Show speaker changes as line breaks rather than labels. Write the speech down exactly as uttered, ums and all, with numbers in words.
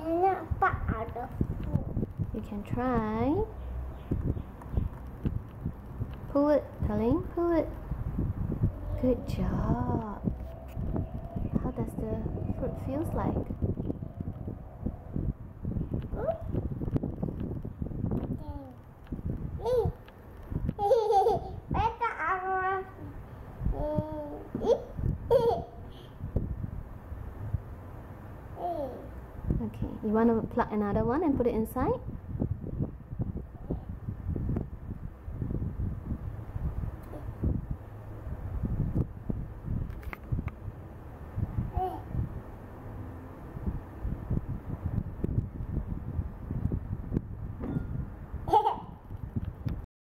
You can try. Pull it, darling, pull it. Good job. How does the fruit feels like? Okay, you want to plug another one and put it inside?